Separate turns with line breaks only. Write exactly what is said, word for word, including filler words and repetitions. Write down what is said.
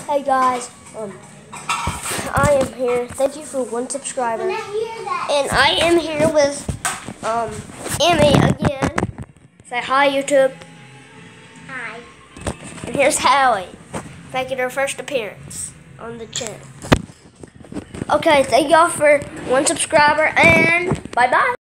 Hey guys, um, I am here. Thank you for one subscriber. And I am here with um Emmy again. Say hi, YouTube.
Hi.
And here's Hallie, making her first appearance on the channel. Okay, thank y'all for one subscriber, and bye bye.